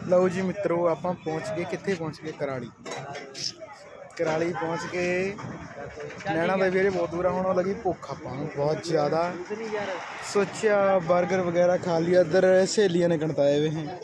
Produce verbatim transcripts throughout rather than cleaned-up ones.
लो जी मित्रों आप पहुँच गए कितने पहुँच गए कराली कराली पहुँच के नैना देवी बहुत दूर होने लगी भुख ਆਪਾਂ ਨੂੰ बहुत ज़्यादा सोचा बर्गर वगैरह खा लिया। इधर सहेलियां ने गणताए हुए हैं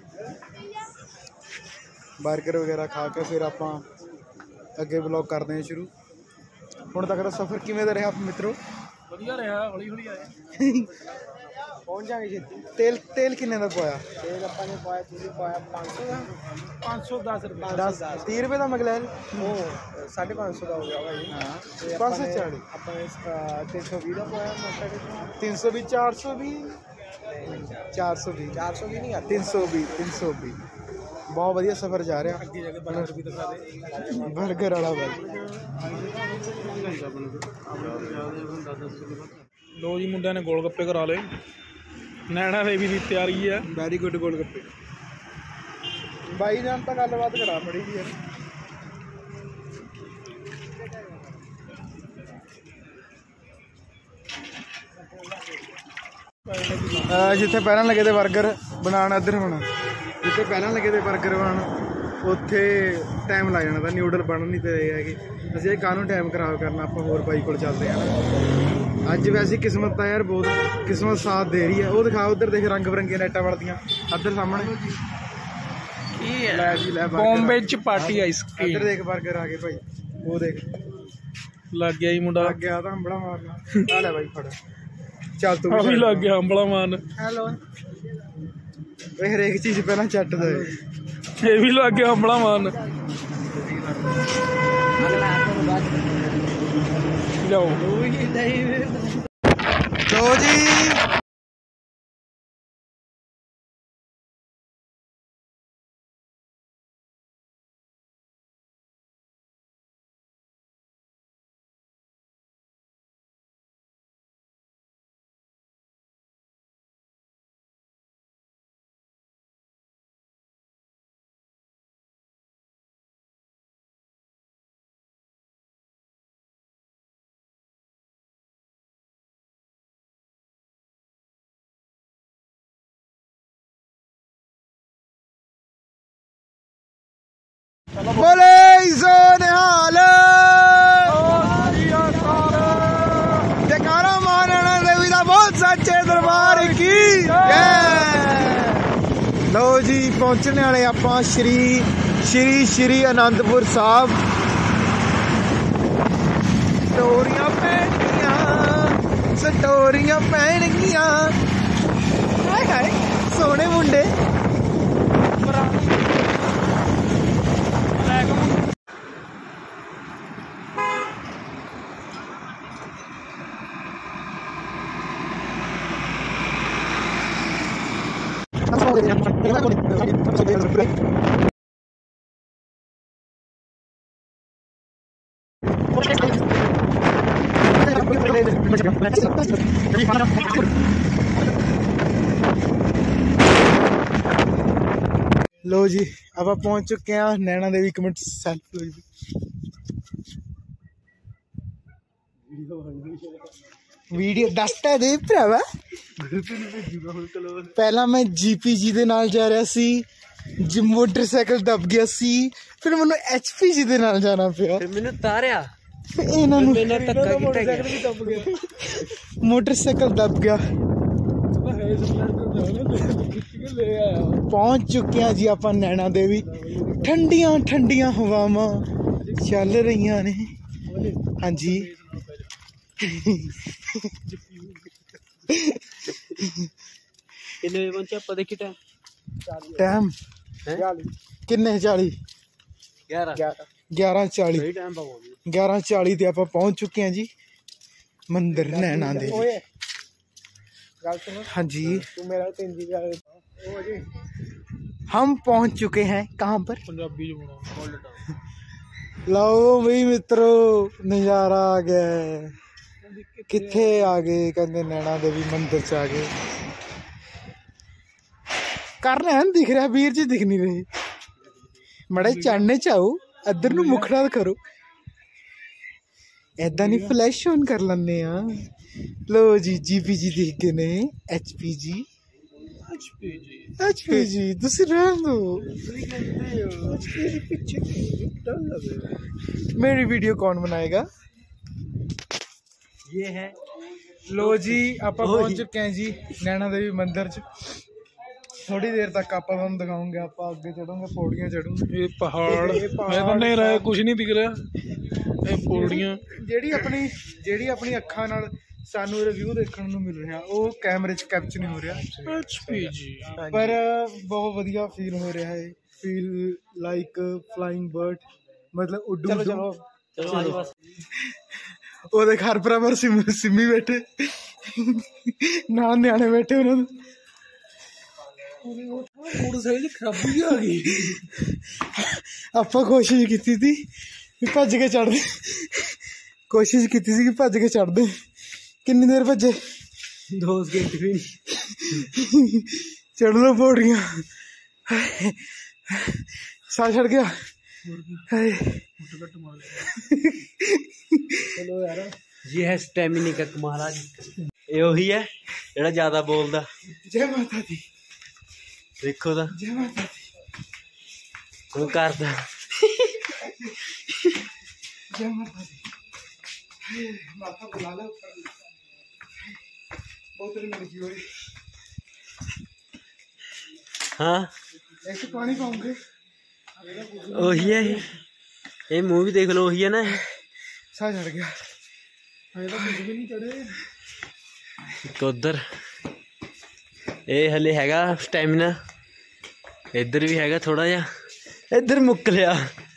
बर्गर वगैरह खा के फिर आप अगे ब्लॉग करते हैं शुरू। हुण तक का सफ़र किवें दा रहा मित्रों? बढ़िया रहा हौली हौली आए पहुंच जाएंगे छेती। तेल तेल किन्ने दा पाया? तेल अपन ने पाया तुझे पाया पाँच सौ का पाँच सौ दस रुपये दस तीस रुपये का मगलैल वो साढ़े पाँच सौ का हो गया भाई। हाँ पाँच सौ चाली अपन तीन सौ बीस का पाया तीन सौ भी चार सौ भी चार सौ भी चार सौ भी नहीं तीन सौ भी तीन सौ भी बहुत बढ़िया सफ़र जा रहा अगे जाके बर्गर भी दिखा दे बर्गर वाला भाई। लो जी मुंडिया ने गोलगप्पे करा ले नैना देवी की तैयारी है। वैरी गुड गोलगप्पे भाई जान तो गलबात करा पड़ी जी जिथे पहला लगे थे बर्गर बनाना इधर होना जिथे पहला लगे थे बर्गर बनाना उत्थे टाइम लग जाना था न्यूडल बन नहीं ते रहे है असीं कानून टाइम खराब करना आप होर भाई को चलते हैं। अज वैसे किस्मत तो यार बहुत किस्मत साथ दे रही है। वो दिखा उधर देख रंग बिरंगिया लाइटां बढ़दियां अदर सामने बॉम्बे च पार्टी आइसक्रीम इधर देख बर्गर आ गए भाई वो देख लग गया ही मुंडा लग गया तो हंबड़ा मारना आ ले भाई फड़ चल तू भी लग गया हंबड़ा मारन हेलो हरेक चीज पहला चट दे ये भी लग गया हंबड़ा मारन जाओ लो जी बोले सोनिहाल जयकारा मां नैना देवी दा बहुत सच्चे दरबार की लो जी पहुंचने वाले आप श्री श्री श्री आनंदपुर साहब स्टोरियां पैणगियां स्टोरियां पैणगियां हाय हाय सोने मुंडे लो जी अब आप पहुंच चुके हैं नैना देवी कमेंट सेल्फ लो जी वीडियो दसता दे भरावा पहला मैं जीपीजी दे नाल जा रहा सी जी मोटरसाइकिल दब गया सी फिर मैंने एचपीजी दे नाल जाना पिया फिर मैंने तारिया इन्हां नूं मैंने धक्का कीता भी दब गया मोटरसाइकिल दब गया। पहुंच चुके हैं जी आप नैना देवी ठंडिया ठंडिया हवावां चल रही ने हाँ जी टाइम किन्ने चाली ग्यारह चाली ग्यारह चाली ते आप पहुंच चुके हैं जी मंदिर नैना देवी। हाँ जी हम पहुंच चुके हैं कहाँ पर लो भाई मित्रों नज़ारा आ गया किथे आ गए कहते नैना देवी मंदिर च आ गए कर रहे हैं दिख रहा वीर जी दिख नहीं रही मड़े चढ़ने चाहो इधर नूं मुखड़ा करो ऐदा नहीं फ्लैश ऑन कर लें। लो जी जी पी जी देख गए ने एच पी जी एच पी जी तुसी रहन दो मेरी वीडियो कौन बनाएगा ये है लो जी आप पहुंच चुके हैं जी नैना देवी मंदिर च थोड़ी देर तक आप दिखाऊंगे आप आगे चढ़ोगे पौड़ियां चढ़ूंगे ये पहाड़ मैं तो नहीं रहा कुछ नहीं दिख रहा ये पौड़ियां ਜਿਹੜੀ ਆਪਣੀ ਜਿਹੜੀ ਆਪਣੀ ਅੱਖਾਂ ਨਾਲ ਸਾਨੂੰ ਰਿਵਿਊ ਦੇਖਣ ਨੂੰ ਮਿਲ ਰਿਹਾ ਉਹ ਕੈਮਰੇ 'ਚ ਕੈਪਚਰ ਨਹੀਂ ਹੋ ਰਿਹਾ ਐਚਪੀਜੀ ਪਰ ਬਹੁਤ ਵਧੀਆ ਫੀਲ ਹੋ ਰਿਹਾ ਹੈ ਫੀਲ ਲਾਈਕ ਫਲਾਈਂਗ ਬਰਡ ਮਤਲਬ ਉੱਡੂ ਚਲੋ ਚਲੋ ਚਲੋ ਆਜੋ ਬਸ ਉਹਦੇ ਘਰ ਬਰਾਬਰ ਸਿੰਮੀ ਬੈਠੇ ਨਾਲ ਨਿਆਣੇ ਬੈਠੇ ਉਹਨਾਂ ਦੇ मोटरसाइकिल खराबी आ गई ਆਪਾਂ ਕੋਸ਼ਿਸ਼ ਕੀਤੀ ਸੀ ਵੀ ਭੱਜ ਕੇ ਚੜਦੇ ਕੋਸ਼ਿਸ਼ ਕੀਤੀ ਸੀ ਕਿ ਭੱਜ ਕੇ ਚੜਦੇ ਕਿੰਨੀ ਦੇਰ ਭੱਜੇ दो घंटे भी नहीं चढ़ लो पौड़ियां साह चढ़ गया चलो यार ये है स्टैमिना का महाराज ये वही है जेड़ा ज्यादा बोलदा जय माता दी देखो दा जय माता दी कोई करदा जय माता दी माता बुला लो बहुत एनर्जी हो रही हाँ ऐसे पानी पाऊंगे वही है ये मुंह भी देख लो वही है ना साह चढ़ गया अरे तो कुछ भी नहीं चढ़े उधर ये हले हैगा स्टैमिना इधर भी हैगा थोड़ा जा इधर मुक लिया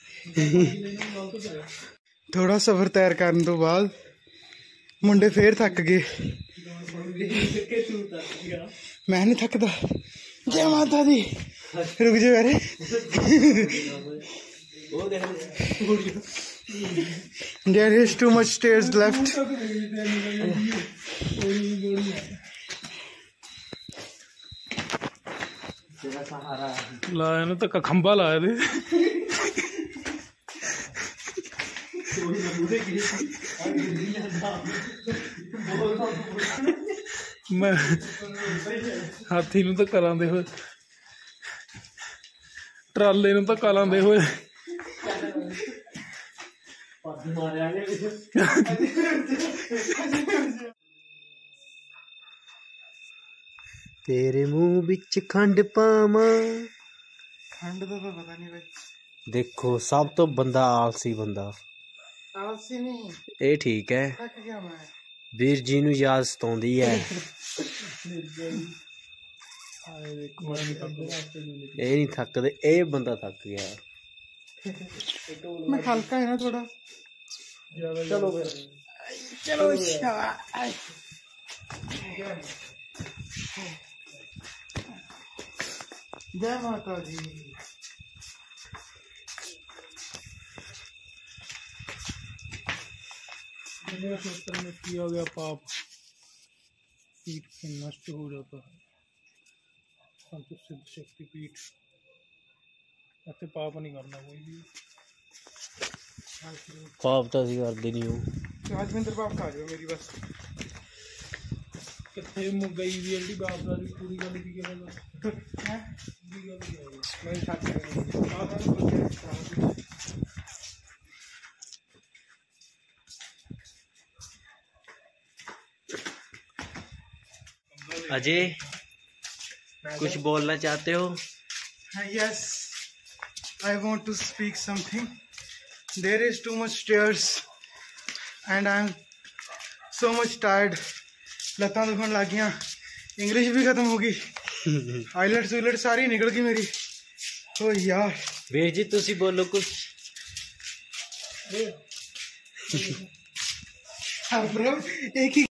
थोड़ा सफर तैर करने तो बाद मुंडे फिर थक गए मैं नहीं थकदा जय माता दी रुक जा मेरे there is too much stairs left लाया ना तो खंबा लाया दे मैं हाथी नूं धक्का लांदे होए ट्राले नूं धक्का लांदे होए तेरे मुंह बिच खंड पावा खंड तो पता नहीं भाई देखो सब तो बंदा आलसी बंदा आलसी नहीं ये ठीक है थक गया मैं वीर जी नूं याद सताउंदी है ये नहीं थकदे ये बंदा थक गया मैं हल्का है ना थोड़ा चलो चलो जय माता दी क्षेत्र में किया गया पाप पीठ से नष्ट हो जाता है संत सिद्ध शक्ति पीठ ऐसे पाप नहीं करना कोई भी पाप तो असं करते नहीं हो राजविंदर बाप खा जाओ मेरी बस कितने मुक गई भी एल्डी बाप दादी पूरी गल की गल है मैं थक गया अजय कुछ बोलना चाहते हो yes I want to speak something there is too much stairs and I am so much tired लत्तां दुखन लग गई इंग्लिश भी खत्म हो गई आईलेट्स उईलेट सारी निकल गई मेरी ओ यार वीर जी तुसी बोलो कुछ हाँ ब्रो एक ही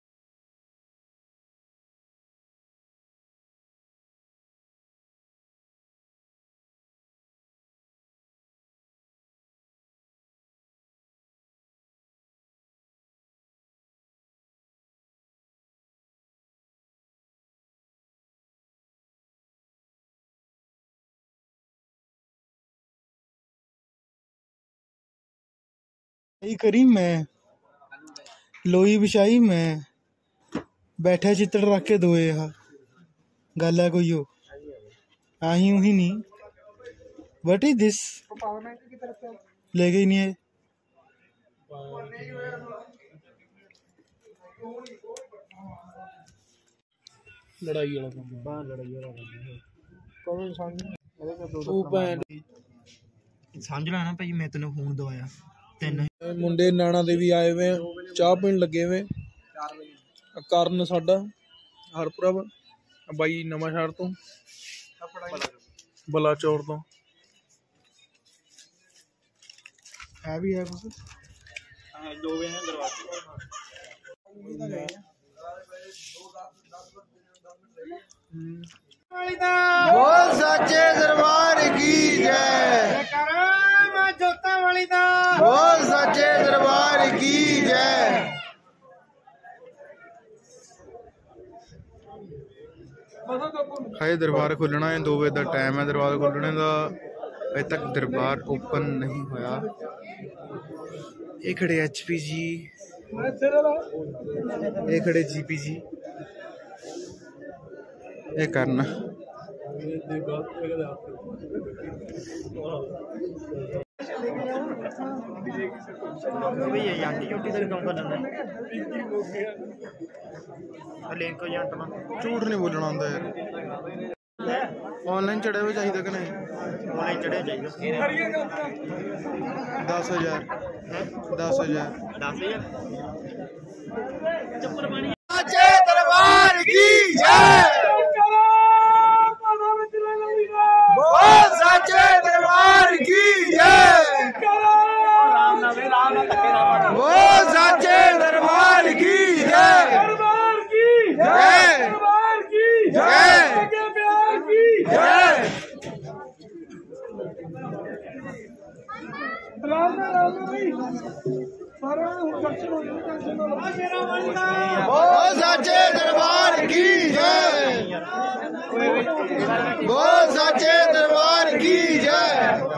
यही करी मैं लोई बिछाई मैं बैठा चित्र रख के दोए हा गल है कोई हो आही उही नहीं वट इज दिस लेके ही नहीं है लड़ाई वाला काम लड़ाई वाला ਉਹ ਭੈਣ समझ ला ना भाई मैं तेन फोन दवाया तीन ਮੁੰਡੇ ਨਾਣਾ ਦੇ ਵੀ ਆਏ ਵੇ ਆ, ਚਾਹ ਪੀਣ ਲੱਗੇ ਵੇ ਆ ਕਰਨ ਸਾਡਾ ਹਰਪ੍ਰਭ ਆ ਬਾਈ ਨਵਾਂ ਸ਼ਹਿਰ ਤੋਂ ਬਲਾਚੌਰ ਤੋਂ है भी है कुछ ਦੋ ਵੇ ਨੇ ਦਰਵਾਜ਼ੇ बोल सच्चे दरबार की जय बोल सच्चे दरबार की जय हाय दरबार खुलना है दो बजे का टाइम है दरबार खुलने का अजे तक दरबार ओपन नहीं होया ये खड़े एच पी जी ये खड़े जी पी जी ये करना भैया आंटी चोटी का काम कर लेंगे लिंक हो जाए झूठ नहीं बोलना आंदा यार ऑनलाइन चढ़े हुए चाहिए कि नहीं ऑनलाइन चढ़े चाहिए दस हजार दस हजार दस हजार सच्चे दरबार की जय बोल सच्चे दरबार की जय बोल सच्चे दरबार की जय जय जय जय बोल सच्चे दरबार की जय बोल सच्चे दरबार की जय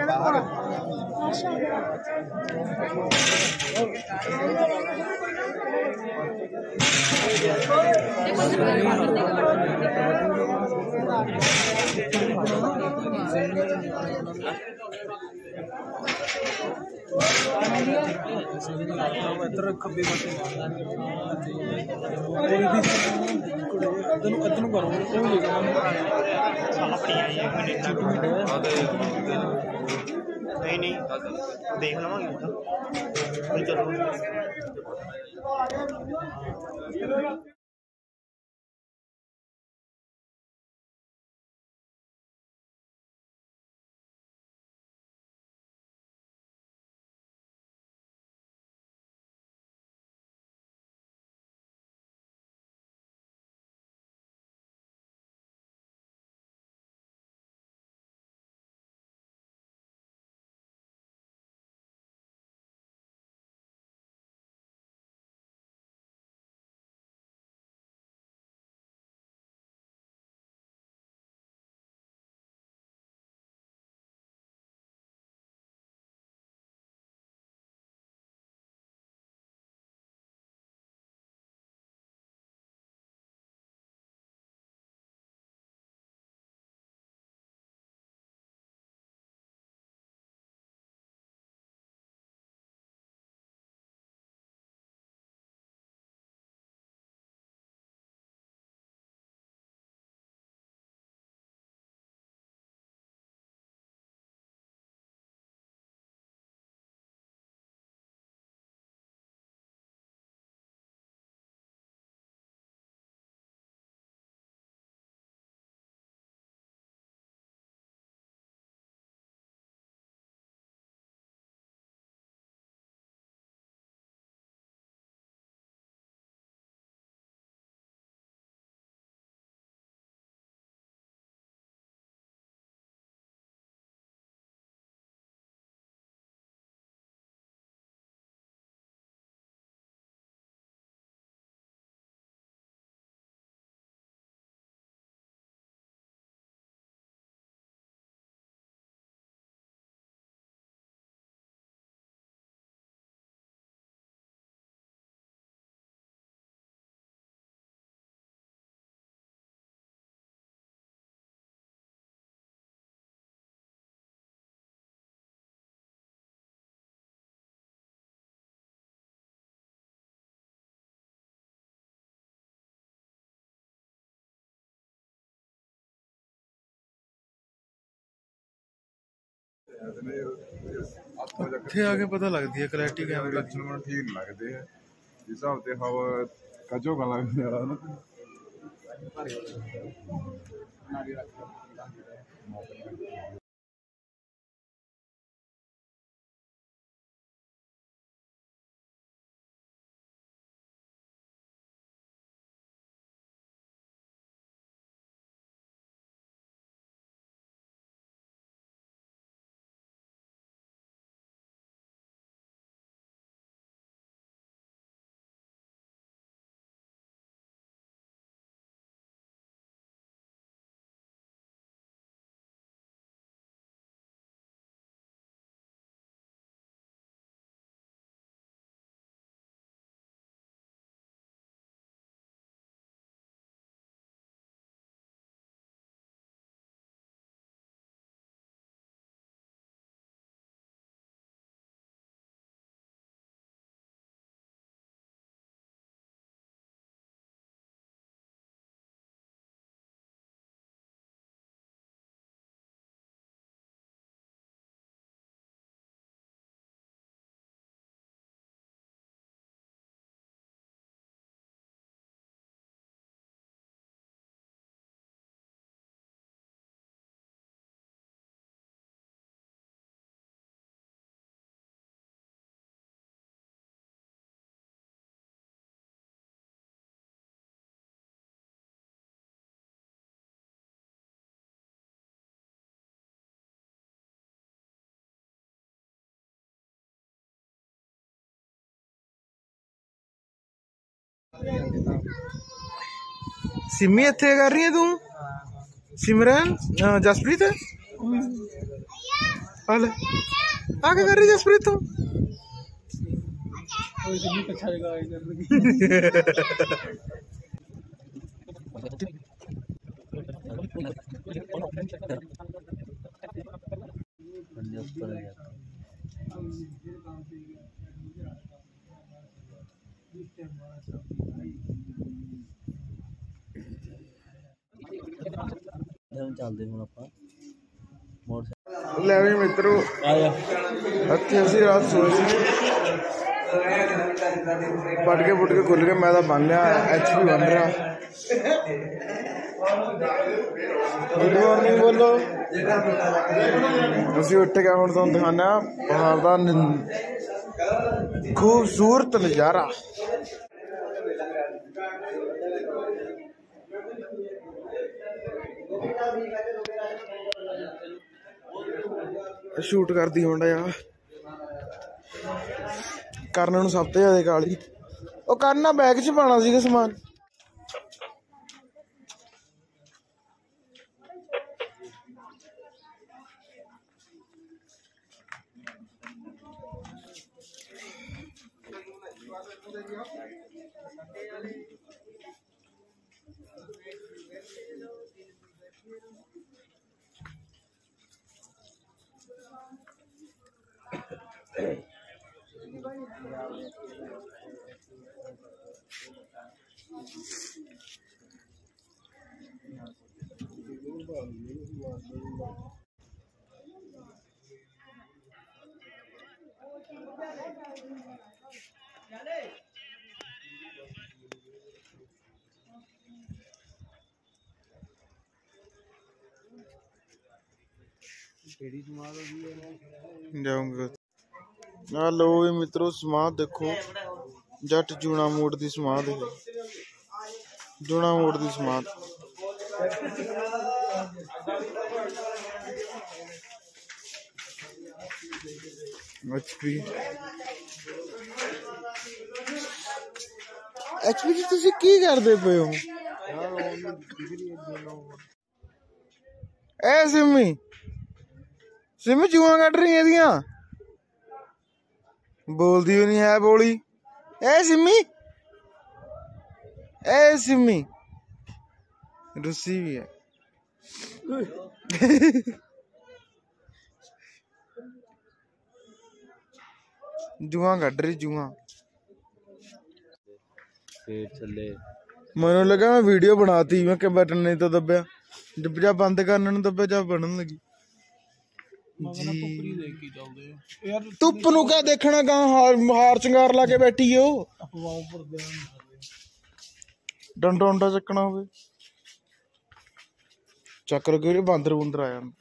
ਇੱਧਰ ਖੱਬੇ ਪਾਸੇ ਤੈਨੂੰ ਅੱਧ ਨੂੰ ਕਰੋ ਉਹ ਲੈ ਜਾਣਾ नहीं नहीं देख लवांगे चलो ਇੱਥੇ ਆ ਕੇ ਪਤਾ ਲੱਗਦੀ ਹੈ ਕਲੈਰਿਟੀ ਕੈਮਰੇ ਦੀ। ਲੱਛਣ ਮੈਨੂੰ ਠੀਕ ਨਹੀਂ ਲੱਗਦੇ ਹੈ ਜਿਸ ਹਿਸਾਬ ਤੇ ਹਵਾ ਕਜੋ ਗਲਾ ਲੱਗਦਾ ਨਾ। सिमी इत्थे कर रही है तू सिमरन जसप्रीत हल आगे कर रही जसप्रीत तू चलते हूँ आप ले भी मित्रों इतने असी रात सोए सी पटके पुटके खुल गए मैं तो बन लिया एच पी बन रहा गुड मॉर्निंग बोलो असी उठ के हम तुम दिखाने पहाड़ का खूबसूरत नजारा शूट करती मुंडा यार करना नूं सब तो ज्यादा काली ओ करना बैग च पाना सीगा समान जाऊंगा आ लो मित्रों समाध देखो जट जूना मोड़ दी समाध है जूना मोड़ दी समाध एचपी एचपी जी तुसी की करदे पे हो ए सिमी सिमी जुआ कट रही है बोलती नहीं है बोली ए सिमी ए सिमी रुसी भी है जुआ कट रही जुआ चले मैनू लगा मैं वीडियो बनाती मैं के बटन नहीं तो दब्या जब बंद करने दब्या जब बनन लगी ਮੈਂ ਕਹਿੰਦਾ ਟੁੱਪਰੀ ਦੇਖ ਕੇ ਚੱਲਦੇ ਆ ਯਾਰ ਧੁੱਪ ਨੂੰ ਕਿਆ ਦੇਖਣਾ ਗਾ ਹਾਰ ਹਾਰ ਚੰਗਾਰ ਲਾ ਕੇ ਬੈਠੀ ਓ ਅਫਵਾਹ ਉੱਪਰ ਧਿਆਨ ਨਹੀਂ ਡੰਡਾ ਡੰਡਾ ਚੱਕਣਾ ਹੋਵੇ ਚੱਕਰ ਕਿਉਂ ਬਾਂਦਰ ਬੁੰਦਰ ਆ ਜਾਣ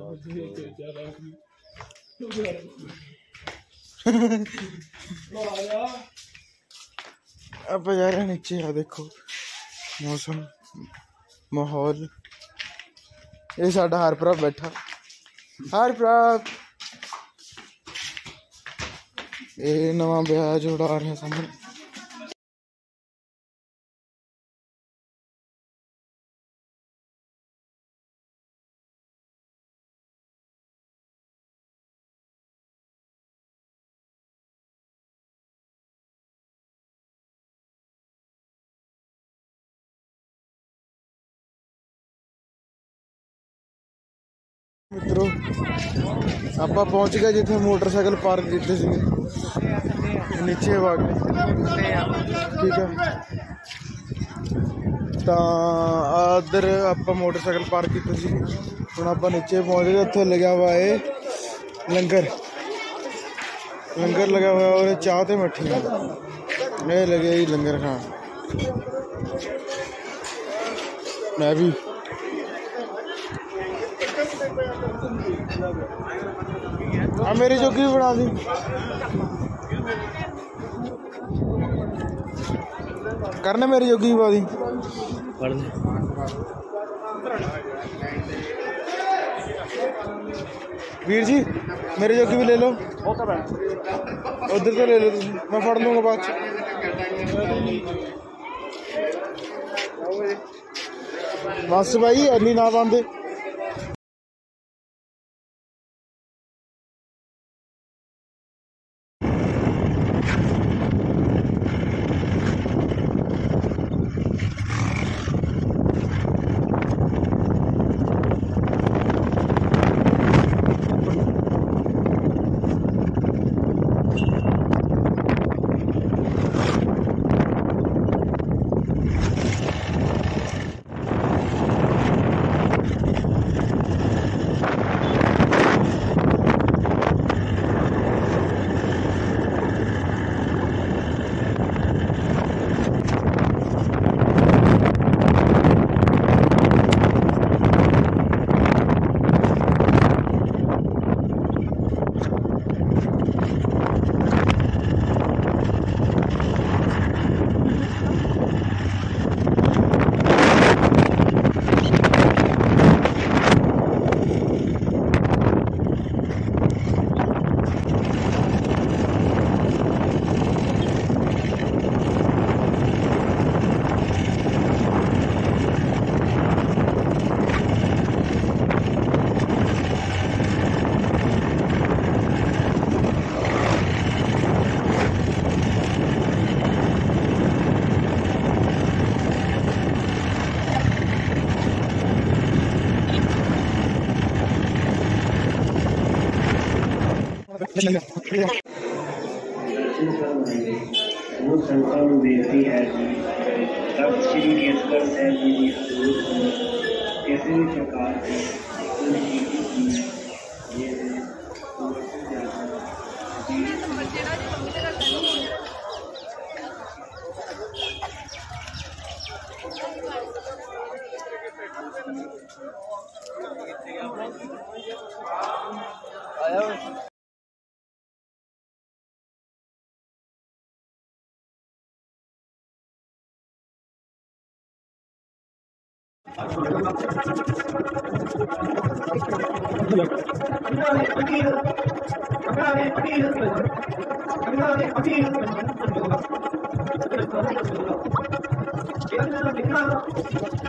ਆਪਾਂ ਜਾ ਰਹੇ नीचे आ देखो मौसम माहौल ये साडा हरप्राप बैठा हरप्राप ये नवा ब्याह जोड़ा आ रहा सामने मित्रों आप पहुंच गए जिथे मोटरसाइकिल पार्क किए थे नीचे भाग ठीक है तो इधर आप मोटरसाइकिल पार्क किए हम आप नीचे पहुंच गए उत्थे लगा हुआ है लंगर लंगर लगा हुआ है और चाह ते मठियां ये लगे ही लंगर खान मैं भी आ मेरी जोगी भी बना दी करने मेरी जोगी भी बना दी वीर जी मेरी जोगी भी ले लो उधर से ले लो मैं फड़ लूंगा बाद बस भाई अली ना बांधे वो संस्था में देखती है तब श्री केसकर साहब जी की किसी भी प्रकार की ये आया Thank you.